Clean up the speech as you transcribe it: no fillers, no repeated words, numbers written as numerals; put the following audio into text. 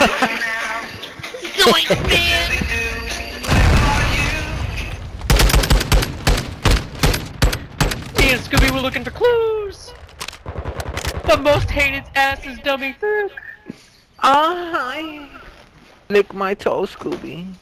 Yoink, man! Me and Scooby were looking for clues! The most hated ass is Dummy Fook! Hi. Lick my toe, Scooby.